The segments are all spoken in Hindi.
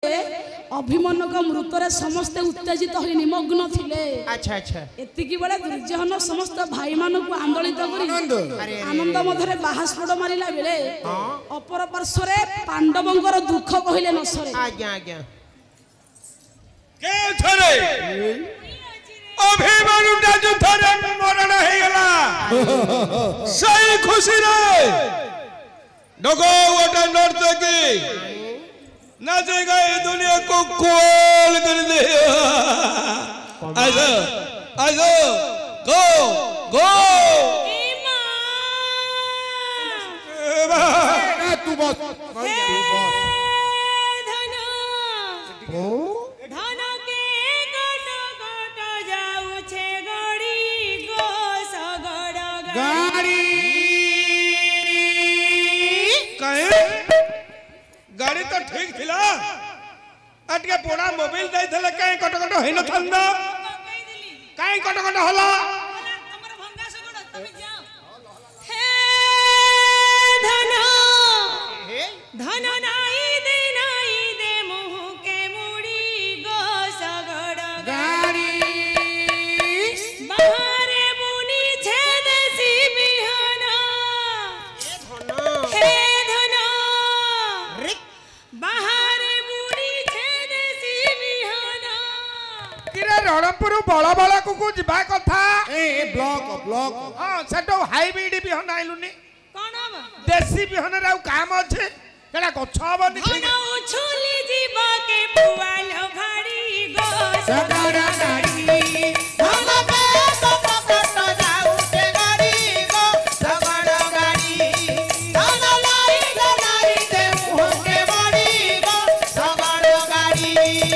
अभिमन्यु को मृतरे समस्ते उत्तेजित हो निमग्न थिले। अच्छा अच्छा एतिकी बेले दुर्योधन समस्त भाई मानक आंदोलित करी आनंद मधरे बाहास्फोट मारिला बेले अपर पार्श्व पांडवंकर दुख कहले न सरे। आज्ञा आज्ञा के छरे अभिमन्यु ता युद्धरे मरण हे गला सही खुशी रे डगो गोटा नर्तकी नाचेगा ये दुनिया को कोल कर दे। आजा आजा गो गो तू बस गाड़ी तो ठीक थिला अटके पोड़ा मोबाइल दे थले काई कटकट हेन थंदा काई कटकट होला तमर भंगा सगड तमे जाओ हे धन धन नाई दे मुह के मुड़ी गो सगड गाड़ी बाहरे मुनी छेद सी बिहाना हे धन बाहरे मुनी छेद सी बिहाना किरे रणपुर बळ बळ को जिबा कथा ए ब्लॉक ब्लॉक हां सेटो हाइब्रिड बिहन आइलुनी कोन अब देसी बिहन रे काम अछि केला गछ हबनी धन उछुली जीवा के पुआल भाड़ी गो सगड़ा गाड़ी धन पे कपकट जाऊ के गाड़ी गो सगड़ गाड़ी धन लाई दे मुह के बड़ी गो सगड़ गाड़ी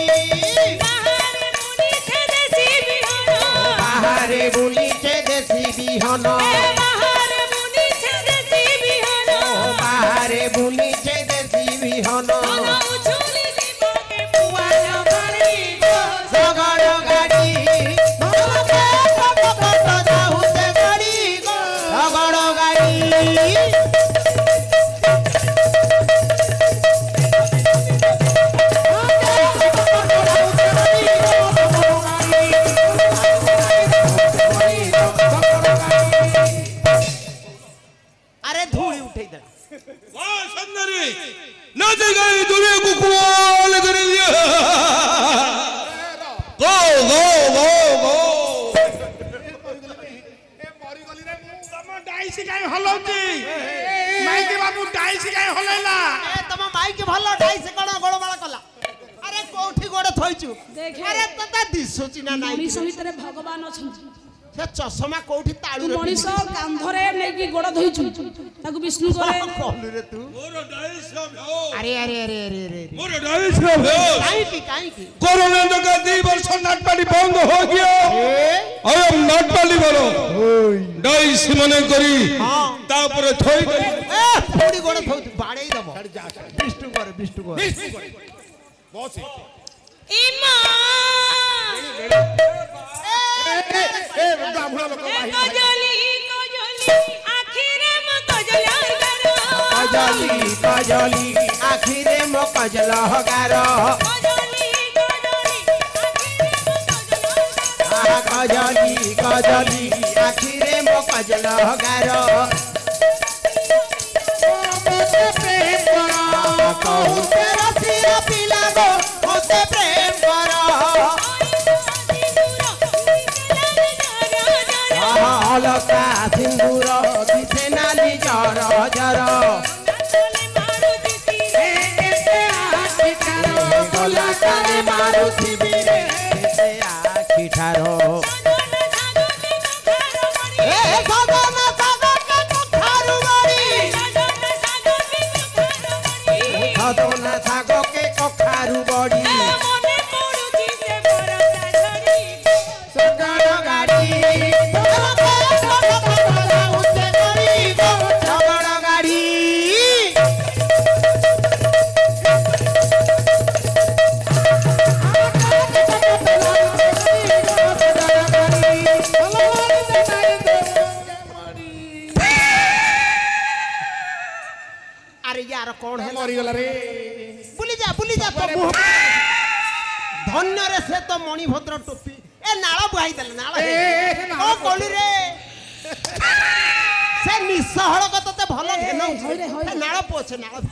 बाहर मुनी छेद सी बिहाना बाहरे बुली छे देसी बिहन बाहरे मुनी छेद सी बिहाना बाहरे बुली छे देसी बिहन धन उछुली जीवा के पुआल भाड़ी गो सगड़ गाड़ी धन पे कपकट जाऊ के गाड़ी गो सगड़ गाड़ी अरे धूली उठे दे वाह सुंदरी नाचेगा ये दुनिया को कोल कर दिया गो गो गो गो ए मरी गली रे मु तम डाइसी काई हलौची माइके बाबू डाइसी काई हलैला ए तम माइक भलो ढाई से कण गोळमाळ कला अरे कोठी गोडे थोइचु देखे अरे तता दिसुची ना नाइ मनीष भितर भगवान अछंती से चश्मा कोठी ताळू रे मनीष कांधरे नेकी गोड़ धोइछु ताकु विष्णु करे कहलु रे तू मोर डाइसी भ्यो अरे अरे अरे अरे अरे मोर डाइसी भ्यो काई की कोरोना जगह 2 वर्ष नाटपाली बंद हो गया आई एम नाटपाली बोलो डाइसी मने करी हां तापर थोई ए थोड़ी गोडे थोइ बाड़ेई दबो विष्णु करे बॉस इमा ए ब्राह्मण लोक भाई कजली आखिरे म कजला कजली आखिरे मो कजल हगार कजली आखिरे मो कजल हगार प्रेम कर कहू तेरा सिरा पिला गो होते प्रेम कर अलका सिंदूर दिसे नाली जर जर गोलाकारे मारुति बीरे आखि ठारो ए सदन सागके कखारु बड़ी सदन सागके कखारु बड़ी सगड़ गाड़ी अरे यार कौन है मरी गला रे बुली जा तो मुंह धन्य रे से तो मणिभद्र टोपी ए नाळ बुहाई देले नाळ ओ कोली रे से निसहळ को तते भलो घेनो ए नाळ पोछे नाळ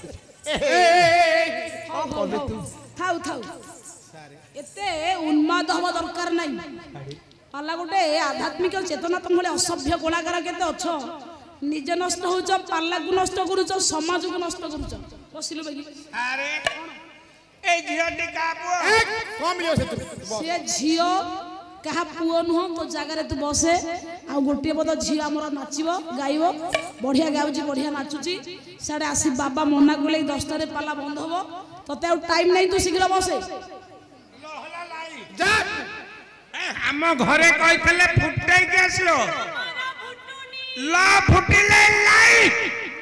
ओ कोली तू थाउ थाउ एते उन्माद हवा दरकार नाही पाला गोटे आध्यात्मिक चेतना तुम भले असभ्य कलाकार केते अछ निजे नष्ट होउछ पाला को नष्ट करूछ समाज को नष्ट करूछ बसिलो बेगी अरे ए झियाटी का पुओ कम लियो से झियो कहा पुओ नुह तो जगह तू बसे आ गोटे पद झियो हमर नाचिबो गाइबो बढ़िया गाउची बढ़िया नाचुची साडे आसी बाबा मना कोले 10 रे पाला बंद होबो तते टाइम नहीं तू शीघ्र बसे जा हम घरे कहले फुटाई के आसलो ला फुटिले लाई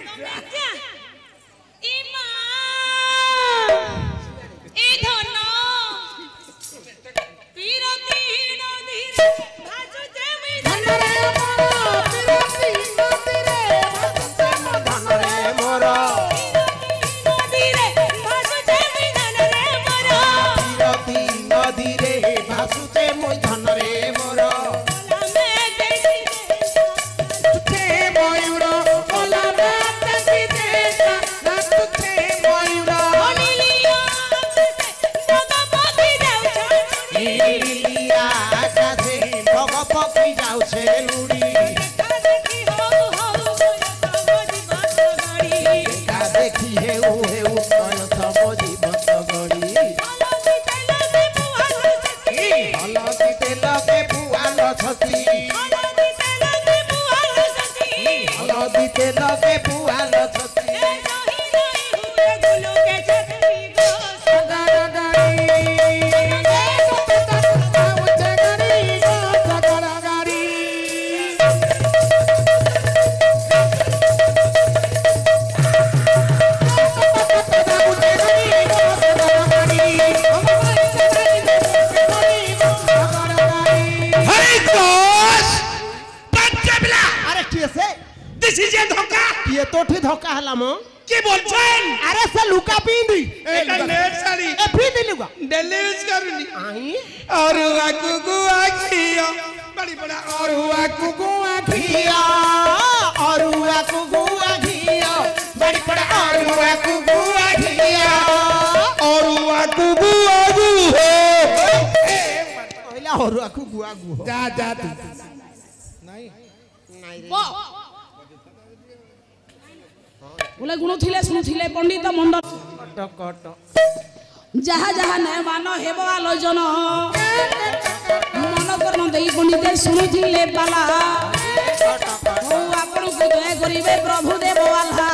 ये तो ठी धोखा हला मो की बोलछन अरे से लुका पिंदी एटा नेट साड़ी ए पिंदी लुका डेली यूज करूनी आई और वाकुगु आखिया बड़ी बड़ा और वाकुगु आखिया और वाकुगु आखिया बड़ी बड़ा और वाकुगु आखिया और वाकुगु आगु हो पहिला और वाकुगु आगु जा जा तू नहीं नहीं रे बोले गुण थिले सुनु थिले पंडित मंडल कट जहा जहा ने मान हेबो आलोचन मन कर्म देई पंडित सुनु थिले पाला ओ आपन को दया करिवे प्रभु देव आल्हा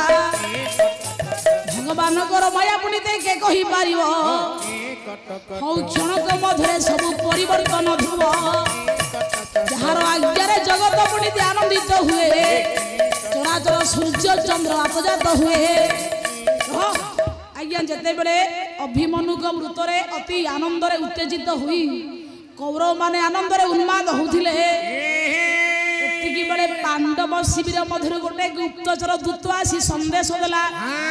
भगवान कर माया पंडित के कहि पारिबो हौ क्षणक मधुरे सब परिवर्तन धुबो जहार आज्ञारे जगत पंडित आनंदित हुए चराचर सूर्य चंद्र अपजात हुए आज्ञा जेते बेले अभिमन्यु मृतरे अति आनंद रे उत्तेजित हुई कौरव माने आनंद रे उन्माद होथिले एतिकी बेले पांडव शिविर मधुर गोटे गुप्तचर दूत आसी संदेश देला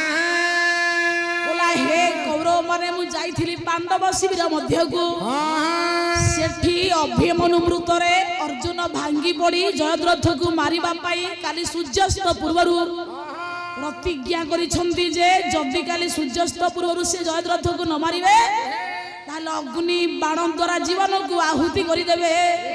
बोला हे कौरव माने मु जाईथिली पांडव शिविर मध्य को सेठी अभिमन्यु मृतरे अर्जुन भांगी पड़ी जयद्रथ को मारिबा पाई काली सूर्यास्त पूर्वरु प्रतिज्ञा करिसंती जे जदि काली सूर्यास्त पूर्वरु से जयद्रथ को न मारिबे ताले अग्नि बाण द्वारा जीवन को आहुति करि देबे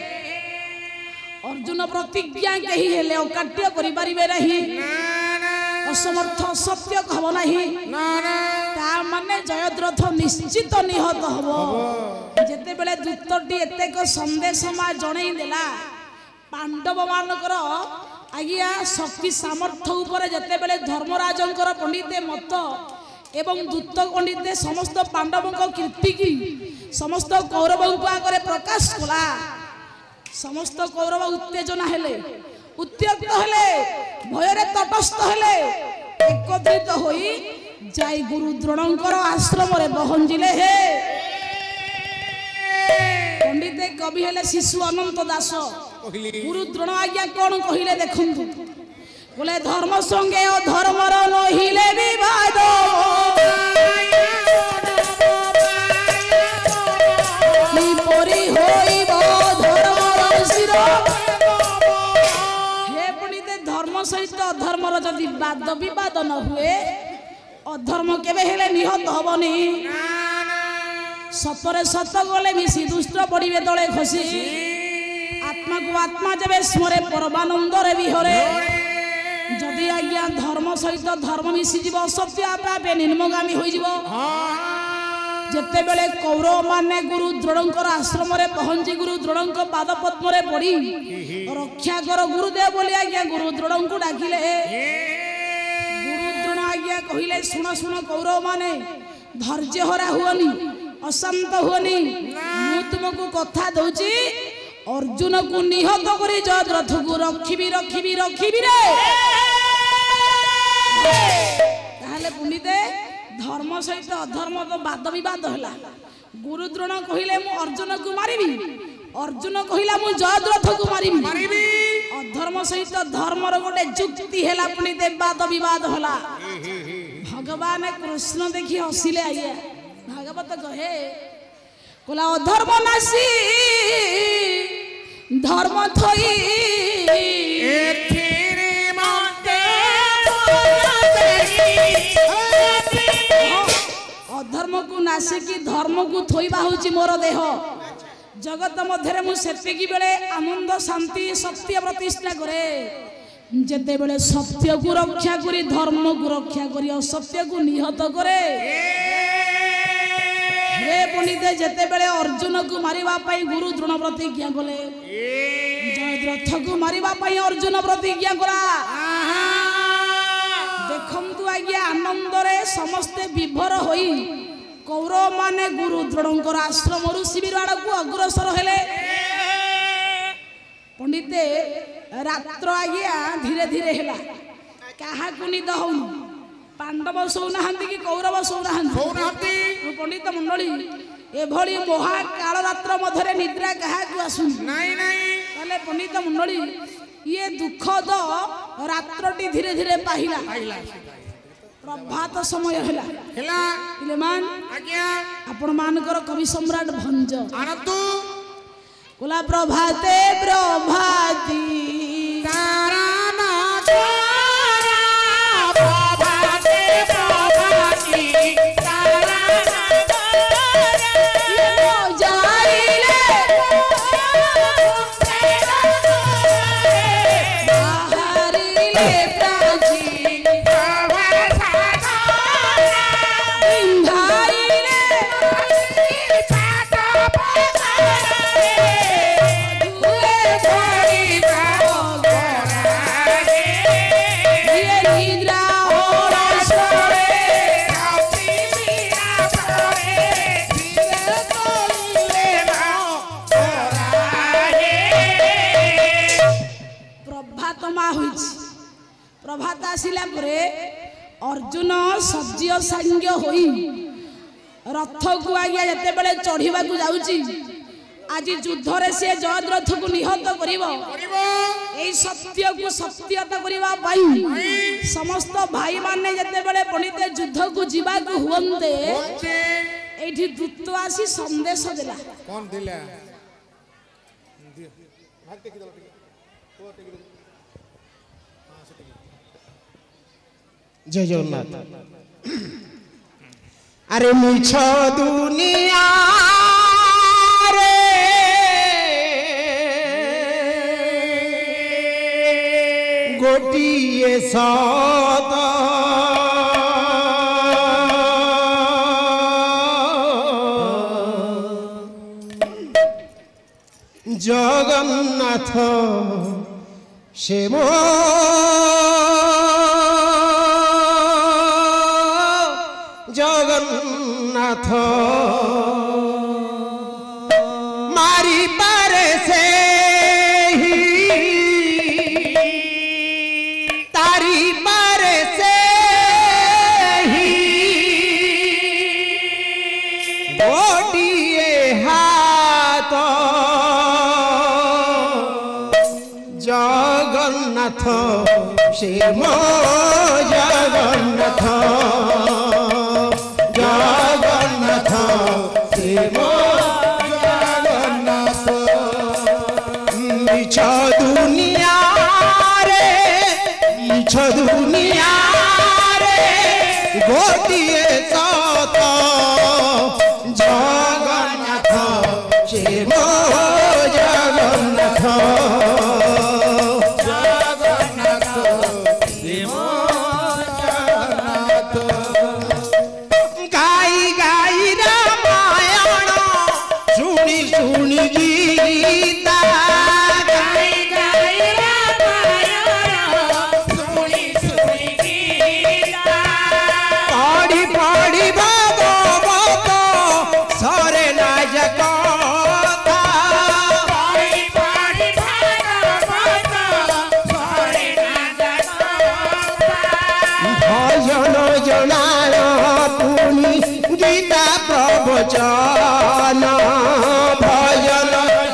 अर्जुन प्रतिज्ञा कहि हेले अकाट्य करि पारिबे नाही असमर्थ सत्य कहब नाही ता माने जयद्रथ निश्चित निहत हबो जेते बेले दूतटी एतेक संदेश मा जणै देला पांडव मानकर आज्ञा शक्ति सामर्थ्य ऊपर जेते बेले धर्मराजंकर पंडिते मत एवं दूत पंडिते समस्त पांडवों कीर्ति की समस्त कौरवों आगे प्रकाश कला समस्त कौरव उत्तेजना हेले उत्त्यक्त हेले भयरे तटस्थ हेले एकत्रित होई जाई गुरु द्रोणंकर आश्रम रे पहुंचिले हे पंडिते कवि हेले शिशु अनंत दास गुरु द्रोण आज्ञा कौन कहिले देखंतु बोले धर्म संगे अधर्मर नहिले विवाद अधर्मर जदि वाद विवाद न हुए अधर्म केबे हेले निहत हबनी सतरे सत गले मिसी दुष्ट पड़िबे तले खसी आत्मा को आत्मा जबे स्मरे परमानंद रे विहरे जदि आज्ञा धर्म सहित धर्म मिसी जीव सत्य आपे आपे निर्मगामी होई जीव जेते बेले कौरव माने गुरु द्रोणंकर आश्रम रे पहुंची गुरु द्रोणंक पाद पद्म रे पड़ी रक्षा कर गुरुदेव बोली आज्ञा गुरु द्रोणंक डाकिले गुरु द्रोण आज्ञा कहिले सुन सुन कौरव माने धैर्य हरा हुअनी अशांत हुअनी मु तुमको कथा दउची अर्जुन को निहत करी जयद्रथ को रखिबी रखिबी रखिबी रे ताहले पुनिते धर्म सहित अधर्म तो वाद विवाद है गुरु द्रोण कहले मु अर्जुन को मारिबी अर्जुन कहला मु जयद्रथ को मारिबी अधर्म सहित धर्मर गोटे जुक्ति है पुनिते वाद विवाद होला भगवान कृष्ण देखी हसिले आइया भागवत कहे कोला अधर्म नासी धर्म थई अधर्म को नासिकी धर्म को थोइबा होची मोर देह जगत मध्य मु सेतिकी बेले आनंद शांति सत्य प्रतिष्ठा करे जेते बेले सत्य को रक्षा करी धर्म को रक्षा करी असत्य को निहत करे हे पुनिते जेते बेले अर्जुन को मारिबा पई गुरु द्रोण प्रतिज्ञा कले जयद्रथ को मारिबा पई अर्जुन प्रतिज्ञा करा देखंतु आज्ञा आनंद रे समस्ते विभोर होई कौरव माने गुरु द्रोणंकर आश्रम रु शिविर आड़ को अग्रसर हेले पंडिते रात्र आज्ञा धीरे धीरे हेला काहा को निद होउन पांडव सोनाहांती कि कौरव सोनाहांती पंडित मंडली एभली महाकाल रात्र मध्य निद्रा काहा को आसुन नाही नाही ताले पंडित मंडली ये दुखद रात्रटी धीरे धीरे पाहिला प्रभात समय हैला इलेमान आज्ञा आपण मानकर कवि सम्राट भंज आनंद कोला प्रभाते प्रभाती तारा ना तारा प्रभाते प्रभाती तारा ना तारा ये जाइले प्रभात आसिला परे अर्जुन सज्य सांग्य होई रथ को आज्ञा जते बेले चढ़ीबा को जाउची आज युद्ध रे से जयद्रथ को निहत करिवो एई सत्य को सत्यता करिवा पाई समस्त भाई माने जते बेले पणिते युद्ध को जीवा को हुवंते एठी दूत आसी संदेश देला कौन दिला जय जगन्नाथ अरे मिछ दुनिया रे गोटिए सत जगन्नाथ से मो जगन्नाथ मारी पारे से ही तारी पारे से ही गोटिए हाथ जगन्नाथ से मो जगन्नाथ जगन्नाथ मिछ दुनिया रे मिछ गोटिए सत जगन्नाथ से मो जगन्नाथ जगन्नाथ से मो जगन्नाथ गाई गाई रामायण सुनी सुनी गीता गाई गाई रामायण सुनी सुनी गीता पढ़ी पढ़ी भागवत सरे ना जगता पढ़ी पढ़ी भागवत सरे ना जगता भजन जनाय पुनि गीता प्रवचन भजन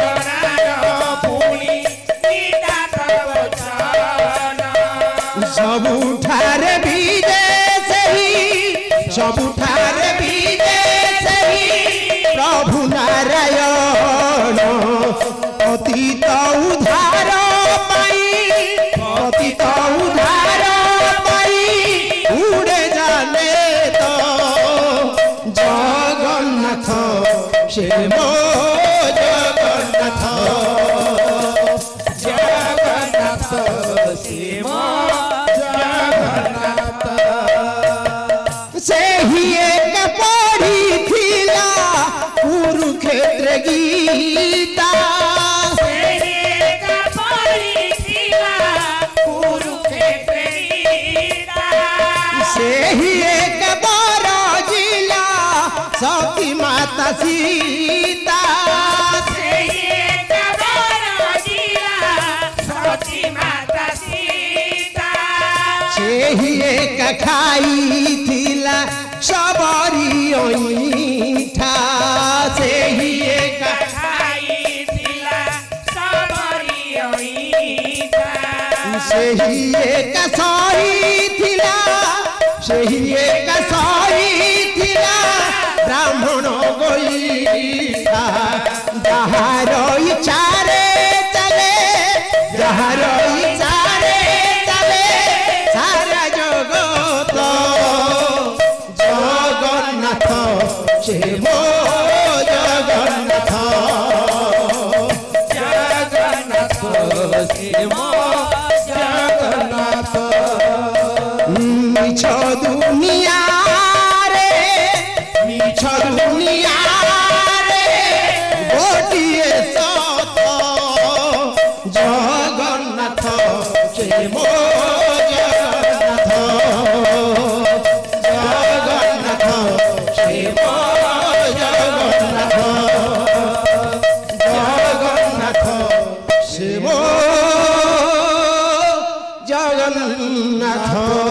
पुनी गीता प्रवचन सबुठारे विजय सही सबुठारे विजय सही प्रभु नारायण पतित उद्धार पाई पतित उद्धार पाई उड़े जाने तो जगन्नाथ से मो जगन्नाथ जगन्नाथ से मो जगन्नाथ से ही एक पढ़ी थिला कुरुक्षेत्र गीता से ही एक बार जिला सती माता सीता से ही एक खाई थिला सबरी ओइठा से ही एक से ही एक सही थिला से ही एक सही थिला ब्राह्मण गोईठा जहार इच्छारे चले जहार इच्छारे चले सारा जगत जगन्नाथ से मो जगन्नाथ जगन्नाथ से मो जगन्नाथ मिछ दुनिया रे मिछ दुनिया रे गोटिए सत जगन्नाथ से मो जगन्नाथ जगन्नाथ से मो जगन्नाथ जगन्नाथ से मो जगन्नाथ